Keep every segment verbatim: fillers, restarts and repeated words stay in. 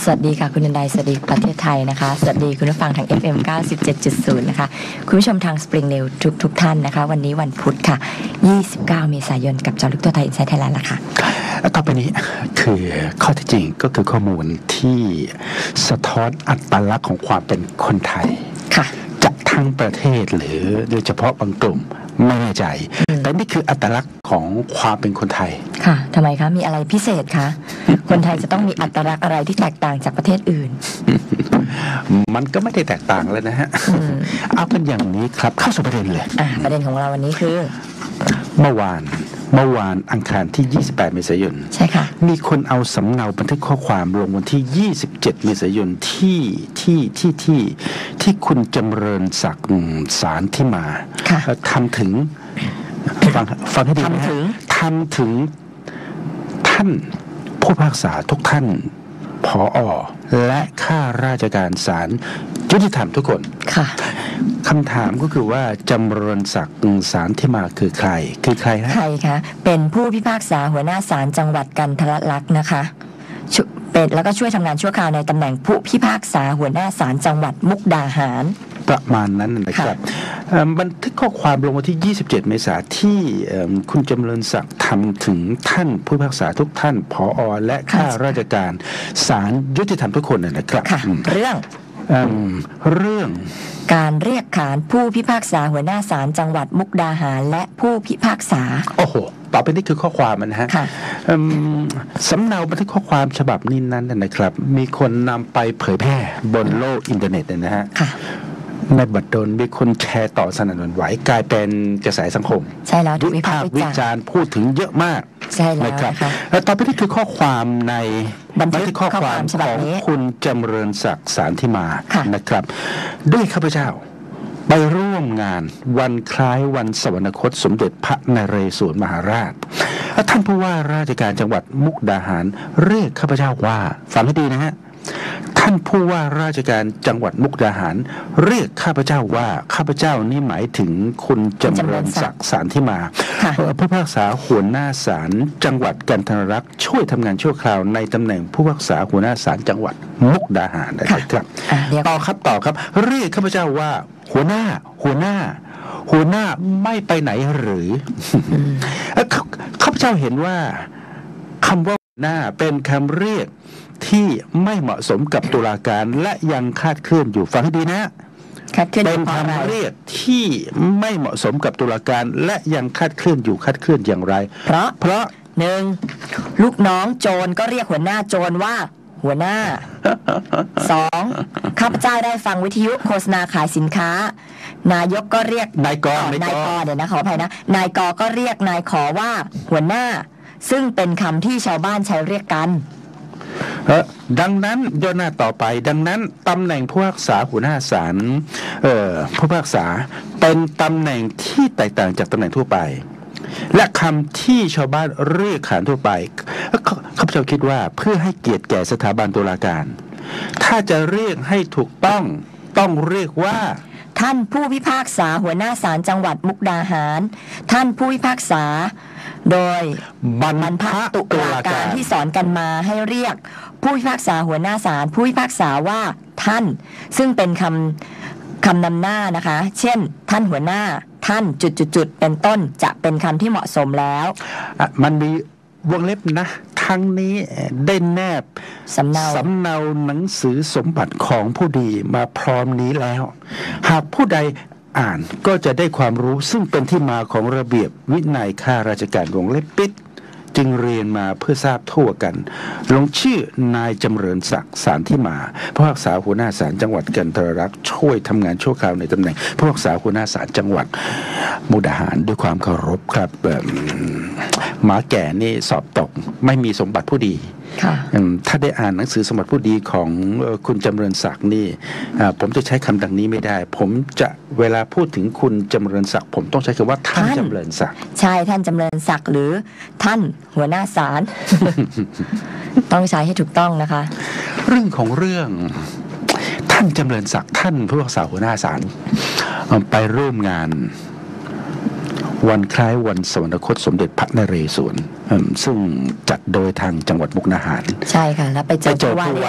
สวัสดีค่ะคุณนันไดสวัสดีประเทศไทยนะคะสวัสดีคุณผู้ฟังทาง เอฟ เอ็ม เก้าสิบเจ็ดจุดศูนย์ นะคะคุณผู้ชมทาง Spring New ทุกทุกท่านนะคะวันนี้วันพุธค่ะยี่สิบเก้าเมษายนกับเจาะลึกทั่วไทย Inside Thailand ละค่ะต่อไปนี้คือข้อที่จริงก็คือข้อมูลที่สะท้อนอัตลักษณ์ของความเป็นคนไทยค่ะจากทั้งประเทศหรือโดยเฉพาะบางกลุ่มไม่แน่ใจแต่นี่คืออัตลักษณ์ของความเป็นคนไทยค่ะทำไมคะมีอะไรพิเศษคะคนไทยจะต้องมีอัตลักษณ์อะไรที่แตกต่างจากประเทศอื่นมันก็ไม่ได้แตกต่างเลยนะฮะเอากันอย่างนี้ครับเข้าสู่ประเด็นเลยอ่าประเด็นของเราวันนี้คือเมื่อวานเมื่อวานอังคารที่ยี่สิบแปดเมษายนใช่ค่ะมีคนเอาสำเนาบันทึกข้อความลงวันที่ยี่สิบเจ็ดเมษายนที่ที่ที่ที่ที่คุณจำเริญศักดิ์สารที่มาทำถึงฟังฟังให้ดีนะทำถึงท่านผู้พิพากษาทุกท่านผอ.และข้าราชการศาลยุติธรรมทุกคนค่ะคำถามก็คือว่าจำเริญศักดิ์สารที่มาคือใครคือใครนะใครคะเป็นผู้พิพากษาหัวหน้าศาลจังหวัดกันทรลักษณ์นะคะเป็นแล้วก็ช่วยทำงานชั่วคราวในตำแหน่งผู้พิพากษาหัวหน้าศาลจังหวัดมุกดาหารประมาณนั้นนะครับบันทึกข้อความลงวันที่ยี่สิบเจ็ดเมษายนที่คุณจำเริญศักดิ์ทำถึงท่านผู้พิพากษาทุกท่านผอ.และข้าราชการศาลยุติธรรมทุกคนนะครับเรื่องเรื่องการเรียกขานผู้พิพากษาหัวหน้าศาลจังหวัดมุกดาหารและผู้พิพากษาโอ้โหต่อไปนี่คือข้อความนะฮะสำเนาบันทึกข้อความฉบับนี้นั้นนะครับมีคนนำไปเผยแพร่บนโลกอินเทอร์เน็ตนะฮะในบัดดลมีคนแชร์ต่อสนั่นหวั่นไหวกลายเป็นกระแสสังคมใช่แล้ววิพากษ์วิจารณ์พูดถึงเยอะมากใช่แล้วนะครับแล้วต่อไปนี่คือข้อความในบันทึกข้อความของคุณจำเริญศักดิ์สารที่มานะครับด้วยข้าพเจ้าไปร่วมงานวันคล้ายวันสวรรคตสมเด็จพระนเรศวรมหาราชท่านผู้ว่าราชการจังหวัดมุกดาหารเรียกข้าพเจ้าว่าฟังให้ดีนะฮะท่านผู้ว่าราชการจังหวัดมุกดาหารเรียกข้าพเจ้าว่าข้าพเจ้านี่หมายถึงคุณจำเริญศักดิ์สารที่มาผู้พิพากษาหัวหน้าศาลจังหวัดกันทรลักษณ์ช่วยทำงานชั่วคราวในตำแหน่งผู้พิพากษาหัวหน้าศาลจังหวัดมุกดาหารนะครับต่อครับต่อครับเรียกข้าพเจ้าว่าหัวหน้าหัวหน้าหัวหน้าไม่ไปไหนหรือข้าพเจ้าเห็นว่าคำว่าหัวหน้าเป็นคำเรียกที่ไม่เหมาะสมกับตุลาการและยังคาดเคลื่อนอยู่ฟังให้ดีนะเป็นคำเรียกที่ไม่เหมาะสมกับตุลาการและยังคาดเคลื่อนอยู่คาดเคลื่อนอย่างไรเพราะเพราะหนึ่งลูกน้องโจรก็เรียกหัวหน้าโจรว่าหัวหน้าสองข้าพเจ้าได้ฟังวิทยุโฆษณาขายสินค้านายกก็เรียกนายกนายกเดี๋ยวนะขออภัยนะนายกก็เรียกนายขอว่าหัวหน้าซึ่งเป็นคำที่ชาวบ้านใช้เรียกกันดังนั้นย่อหน้าต่อไปดังนั้นตำแหน่งผู้พิพากษาหัวหน้าศาลผู้พิพากษาเป็นตำแหน่งที่แตกต่างจากตำแหน่งทั่วไปและคำที่ชาวบ้านเรียกขานทั่วไปข้าพเจ้าคิดว่าเพื่อให้เกียรติแก่สถาบันตุลาการถ้าจะเรียกให้ถูกต้องต้องเรียกว่าท่านผู้พิพากษาหัวหน้าศาลจังหวัดมุกดาหารท่านผู้พิพากษาโดยบรรพตุลาการที่สอนกันมาให้เรียกผู้พิพากษาหัวหน้าศาลผู้พิพากษาว่าท่านซึ่งเป็นคำคำนำหน้านะคะเช่นท่านหัวหน้าท่านจุดๆๆเป็นต้นจะเป็นคำที่เหมาะสมแล้วมันมีวงเล็บนะทั้งนี้ได้แนบสำเนาสำเนาหนังสือสมบัติของผู้ดีมาพร้อมนี้แล้วหากผู้ใดอ่านก็จะได้ความรู้ซึ่งเป็นที่มาของระเบียบวินัยข้าราชการวงเล็บปิดจึงเรียนมาเพื่อทราบทั่วกันลงชื่อนายจำเริญศักดิ์สารที่มาผู้พิพากษาหัวหน้าศาลจังหวัดกันทรลักษณ์ช่วยทำงานชั่วคราวในตำแหน่งผู้พิพากษาหัวหน้าศาลจังหวัดมุกดาหารด้วยความเคารพครับหมาแก่นี่สอบตกไม่มีสมบัติผู้ดีถ้าได้อ่านหนังสือสมบัติผู้ดีของคุณจำเริญศักดิ์นี่ผมจะใช้คำดังนี้ไม่ได้ผมจะเวลาพูดถึงคุณจำเริญศักดิ์ผมต้องใช้คำว่าท่านจำเริญศักดิ์ใช่ท่านจำเริญศักดิ์หรือท่านหัวหน้าศาล ต้องใช้ให้ถูกต้องนะคะเรื่องของเรื่องท่านจำเริญศักดิ์ท่านผู้พิพากษาหัวหน้าศาลไปร่วมงานวันคล้ายวันสวรรคตสมเด็จพระนเรศวรซึ่งจัดโดยทางจังหวัดมุกดาหารใช่ค่ะแล้วไปเจอผู้ว่า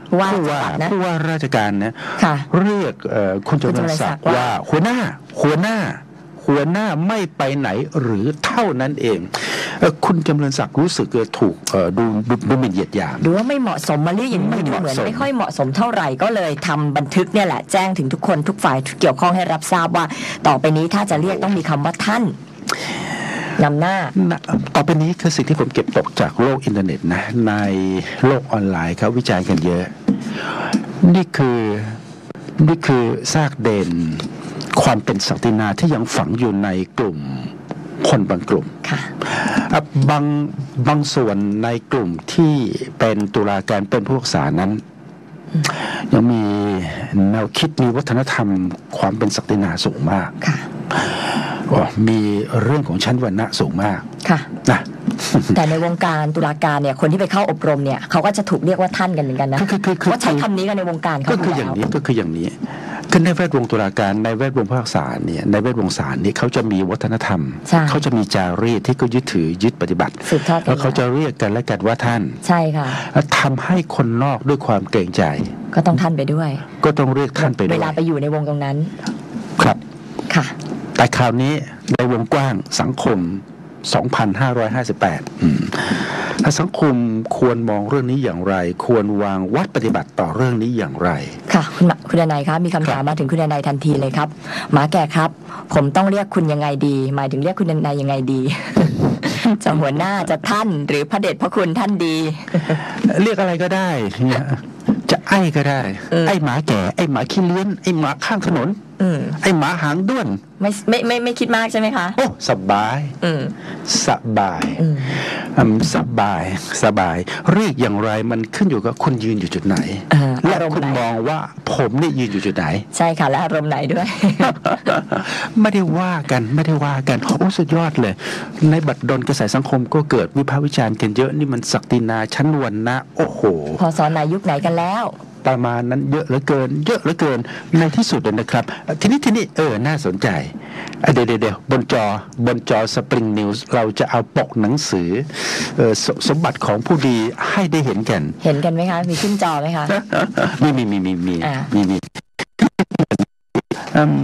ว่าผู้จังว่าหวัดนะผู้ว่าราชการนะค่ะเรียกเอ่อคุณเจริญศักดิ์ว่าหัวหน้าหัวหน้า หัวหน้าไม่ไปไหนหรือเท่านั้นเองเอ่อคุณจำเริญศักดิ์รู้สึกเอ่อถูกเอ่อดูดูดูหมิ่นเหยียดหยามดูว่าไม่เหมาะสมมาเรียกอย่างนี้ไม่ดูเหมาะเหมือนสมไม่ค่อยเหมาะสมเท่าไหร่ก็เลยทำบันทึกเนี่ยแหละแจ้งถึงทุกคนทุกฝ่ายเกี่ยวข้องให้รับทราบว่า ต่อไปนี้ถ้าจะเรียกต้องมีคำว่าท่านนำหน้านะต่อไปนี้คือสิ่งที่ผมเก็บตกจากโลกอินเทอร์เน็ตนะในโลกออนไลน์เขาวิจารณ์กันเยอะ นี่คือนี่คือซากเด่นความเป็นศักดินาที่ยังฝังอยู่ในกลุ่มคนบางกลุ่มค่ะอ่ะบางบางส่วนในกลุ่มที่เป็นตุลาการเป็นผู้พิพากษานั้น ยังมีแนวคิดมีวัฒนธรรมความเป็นศักดินาสูงมากค่ะอ๋อมีเรื่องของชั้นวรรณะสูงมากค่ะนะแต่ในวงการตุลาการเนี่ยคนที่ไปเข้าอบรมเนี่ยเขาก็จะถูกเรียกว่าท่านกันเหมือนกันนะคือคือคือคือว่าใช้คำนี้กันในวงการเขาก็คืออย่างนี้ก็คืออย่างนี้คือในแวดวงตุลาการในแวดวงผู้พิพากษาเนี่ยในแวดวงศาลเนี่ยเขาจะมีวัฒนธรรมใช่เขาจะมีจารีตที่เขายึดถือยึดปฏิบัติสืบทอดกันแล้วเขามาจะเรียกกันและกันว่าท่านใช่ค่ะทำให้คนนอกด้วยความเกรงใจก็ต้องท่านไปด้วยก็ต้องเรียกท่านไปด้เววยลาไปอยู่ในวงตรงนั้นครับค่ะแต่คราวนี้ในวงกว้างสังคม สองพันห้าร้อยห้าสิบแปด อืมถ้าสังคมควรมองเรื่องนี้อย่างไร ควรวางวัดปฏิบัติต่อเรื่องนี้อย่างไรค่ะคุณคุณนายครับมีคำถามมาถึงคุณนายทันทีเลยครับหมาแก่ครับ ผมต้องเรียกคุณยังไงดี หมายถึงเรียกคุณนายยังไงดี จะหัวหน้าจะท่านหรือพระเดชพระคุณท่านดีเรียกอะไรก็ได้เนี่ยจะไอ้ก็ได้เออไอ้หมาแก่ไอ้หมาขี้เลี้ยนไอ้หมาข้างถนนอืมไอ้หมาหางด้วนไม่ไม่ไม่ไม่คิดมากใช่ไหมคะโอ้สบายอืมสบายอืมอืมสบายสบาย เรียกอย่างไรมันขึ้นอยู่กับคุณยืนอยู่จุดไหนเอ่อและอารมคุณ์ณไหนมองว่าผมนี่ยืนอยู่จุดไหนใช่ค่ะและอารมณ์ไหนด้วยไม่ได้ว่ากันไม่ได้ว่ากันโอ้สุดยอดเลย ในบัดดลกระแสสังคมก็เกิดวิพากษ์วิจารณ์กันเยอะนี่มันศักดินาชั้นวรรณะโอ้โหพอสอนนายยุคไหนกันแล้วประมาณนั้นเยอะเหลือเกิน เยอะเหลือเกินในที่สุดเลยนะครับ ทีนี้ทีนี้เออน่าสนใจอ่ะเดี๋ยวเดี๋ยวเดี๋ยวบนจอบนจอสปริงนิวส์เราจะเอาปกหนังสือเออสสมบัติของผู้ดีให้ได้เห็นกันเห็นกันไหมคะ มีขึ้นจอไหมคะมีมีมีมีมีอ่ามีมีอืม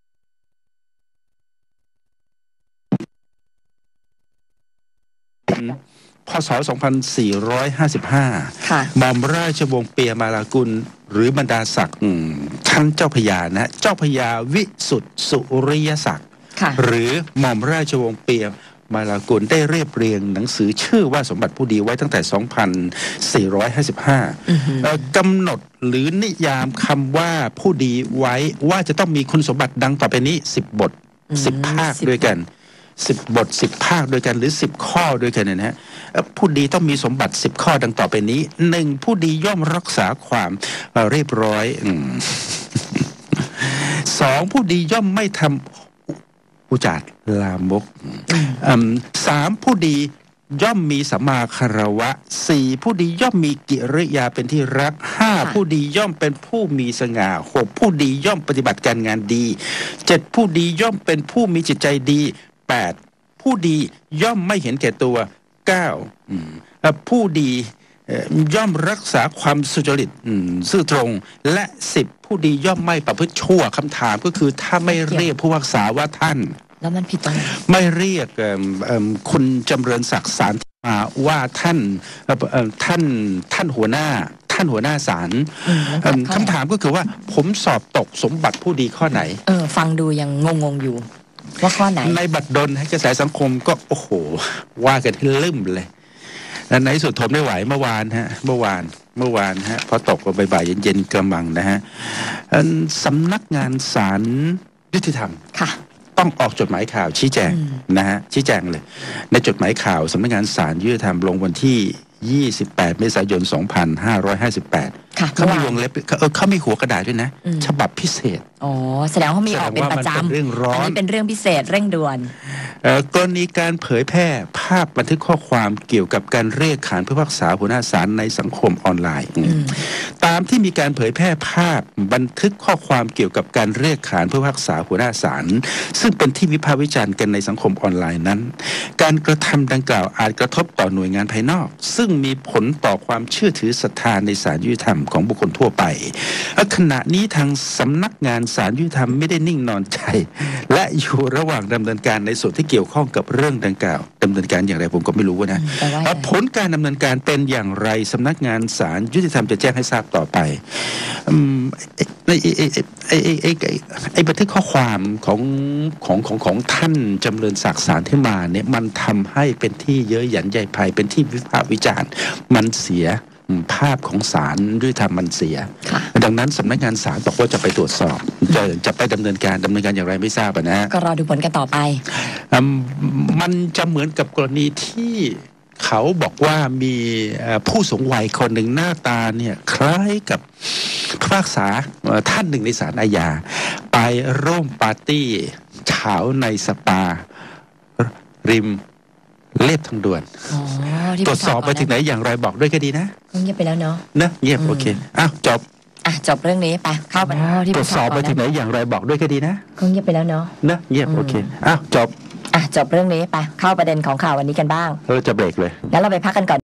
พศ สองพันสี่ร้อยห้าสิบห้าค่ะหม่อมราชวงศ์เปียมาลากุลหรือบรรดาศักดิ์อืมท่านเจ้าพญานะ เจ้าพญาวิสุทธิสุริยศักดิ์ค่ะหรือหม่อมราชวงศ์เปียมาลากุลได้เรียบเรียงหนังสือชื่อว่าสมบัติผู้ดีไว้ตั้งแต่ สองพันสี่ร้อยห้าสิบห้าอือหือเอ่อกำหนดหรือนิยามคำว่าผู้ดีไว้ว่าจะต้องมีคุณสมบัติดังต่อไปนี้สิบบทสิบภาคด้วยกันสิบบทสิบภาคด้วยกันหรือสิบข้อด้วยกันเนยนะฮะเอ่อผู้ดีต้องมีสมบัติสิบข้อดังต่อไปนี้หนึ่งผู้ดีย่อมรักษาความเอ่อเรียบร้อยอืม สองผู้ดีย่อมไม่ทำอุจาร์ลามกอืมสามผู้ดีย่อมมีสัมมาคารวะสี่ผู้ดีย่อมมีกิริยาเป็นที่รักห้าค่ะผู้ดีย่อมเป็นผู้มีสง่าหกผู้ดีย่อมปฏิบัติการงานดีเจ็ดผู้ดีย่อมเป็นผู้มีจิตใจดีแปดผู้ดีย่อมไม่เห็นแก่ตัวเก้าอืมเอ่อผู้ดีเอ่อย่อมรักษาความสุจริตอืมซื่อตรง และสิบผู้ดีย่อมไม่ประพฤติชั่วคำถามก็คือถ้าไม่เรียกผู้พิพากษาว่าท่านแล้วมันผิดตรงไหนไม่เรียกเอิ่มเอิ่มคุณจำเริญศักดิ์สารมาว่าท่านเอ่อเอิ่มท่านท่านหัวหน้า ท่านหัวหน้าศาลอืมมันเอิ่มขัดข้อไหนคำถามก็คือว่าผมสอบตกสมบัติผู้ดีข้อไหนเออ ฟังดูยังงงๆอยู่ ว่าข้อไหนในบัตรดลให้กระแสสังคมก็โอ้โห ว่ากันให้ลืมเลยและในที่สุดทนไม่ไหวเมื่อวานฮะเมื่อวานเมื่อวานฮะพอตกลงบ่ายๆเย็นๆกระมังนะฮะเอิ่มสำนักงานศาลยุติธรรมค่ะต้องออกจดหมายข่าวชี้แจงอืมนะฮะชี้แจงเลย ในจดหมายข่าวสำนักงานศาลยุติธรรมลงวันที่ ยี่สิบแปด เมษายน สองพันห้าร้อยห้าสิบแปดค่ะเขามีเมื่อวานวงเล็บเขาเออเขามีหัวกระดาษด้วยนะอืมฉบับพิเศษอ๋อ แสดงว่ามีออกเป็นประจำแสดงว่ามันเป็นเรื่องร้อนนนี้เป็นเรื่องพิเศษเร่งด่วนเอ่อกรณีการเผยแพร่ภาพบันทึกข้อความเกี่ยวกับการเรียกขานผู้พิพากษาหัวหน้าศาลในสังคมออนไลน์อืมตามที่มีการเผยแพร่ภาพบันทึกข้อความเกี่ยวกับการเรียกขานผู้พิพากษาหัวหน้าศาลซึ่งเป็นที่วิพากษ์วิจารณ์กันในสังคมออนไลน์นั้น การกระทำดังกล่าวอาจกระทบต่อหน่วยงานภายนอก ซึ่งมีผลต่อความเชื่อถือศรัทธาในศาลยุติธรรมของบุคคลทั่วไปขณะนี้ทางสำนักงานศาลยุติธรรมไม่ได้นิ่งนอนใจและอยู่ระหว่างดำเนินการในส่วนที่เกี่ยวข้องกับเรื่องดังกล่าวดำเนินการอย่างไรผมก็ไม่รู้นะผลการดำเนินการเป็นอย่างไรสำนักงานศาลยุติธรรมจะแจ้งให้ทราบต่อไปไอ้ไอ้ไอ้ไอ้ไอ้ไอ้บันทึกข้อความของของของของท่านจำเริญศักดิ์สารที่มาเนี่ยมันทำให้เป็นที่เย้ยหยันใยภัยเป็นที่วิพากษ์วิจารณ์มันเสียภาพของศาลด้วยธรรมมันเสียดังนั้นสำนักงานศาลบอกว่าจะไปตรวจสอบจะจะไปดำเนินการดำเนินการอย่างไรไม่ทราบนะก็รอดูผลกันต่อไปมันจะเหมือนกับกรณีที่เขาบอกว่ามีผู้สูงวัยคนหนึ่งหน้าตาเนี่ยคล้ายกับผู้พิพากษาท่านหนึ่งในศาลอาญาไปร่วมปาร์ตี้เฉาในสปาริมเลียบทางด่วนตรวจสอบไปถึงไหนอย่างไรบอกด้วยก็ดีนะเงียบไปแล้วเนาะนะเงียบโอเคอ้าวจบอ่ะจบเรื่องนี้ไปเข้าไปตรวจสอบไปถึงไหนอย่างไรบอกด้วยก็ดีนะก็เงียบไปแล้วเนาะนะเงียบโอเคอ้าวจบอ่ะจบเรื่องนี้ไปเข้าประเด็นของข่าววันนี้กันบ้างเราจะเบรกเลยแล้วเราไปพักกันก่อน